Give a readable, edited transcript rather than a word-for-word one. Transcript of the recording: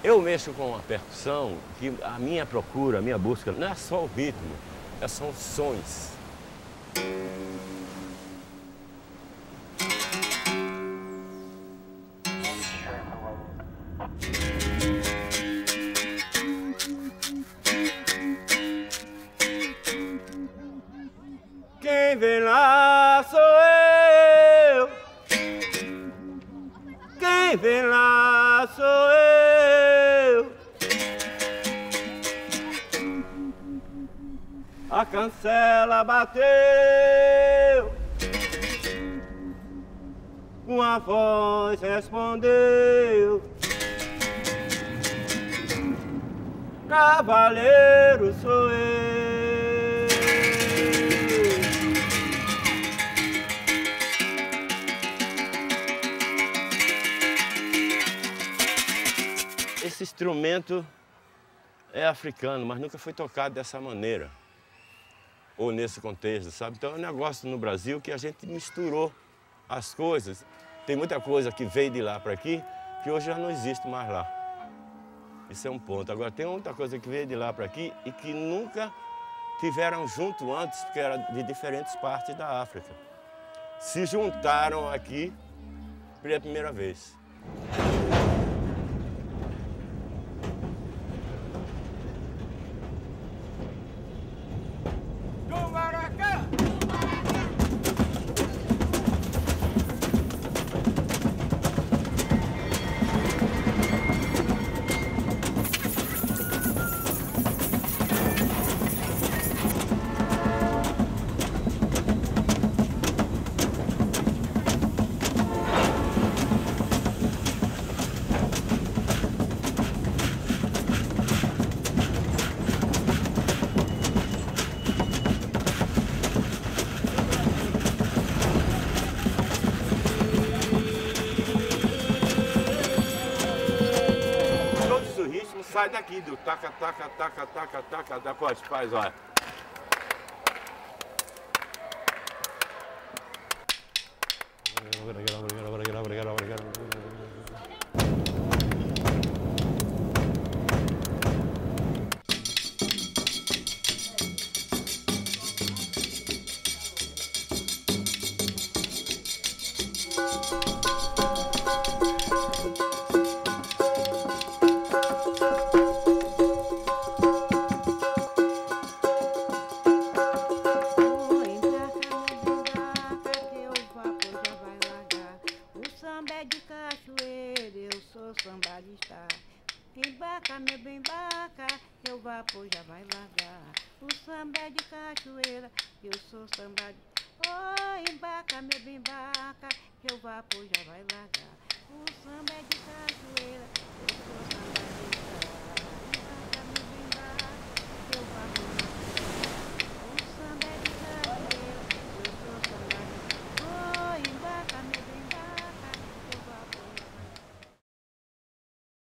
Eu mexo com uma percussão que a minha procura, a minha busca, não é só o ritmo, são os sons. Quem vem lá sou eu. Quem vem lá sou eu. A cancela bateu. Uma voz respondeu. Cavaleiro sou eu. Esse instrumento é africano, mas nunca foi tocado dessa maneira, ou nesse contexto, sabe? Então é um negócio no Brasil que a gente misturou as coisas. Tem muita coisa que veio de lá para aqui, que hoje já não existe mais lá. Isso é um ponto. Agora tem muita coisa que veio de lá para aqui e que nunca tiveram junto antes, porque era de diferentes partes da África. Se juntaram aqui pela primeira vez. Sai daqui do taca, taca, taca, taca, taca, da pode, faz, olha. Embarca, meu bem, embarca, que o vapor já vai largar. O samba é de cachoeira, eu sou samba de... Oh, embarca, meu bem, embarca, que o vapor já vai largar. O samba é de cachoeira,